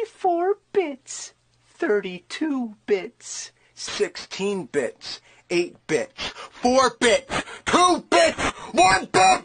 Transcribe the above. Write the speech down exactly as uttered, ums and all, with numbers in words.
twenty-four bits, thirty-two bits, sixteen bits, eight bits, four bits, two bits, one bit!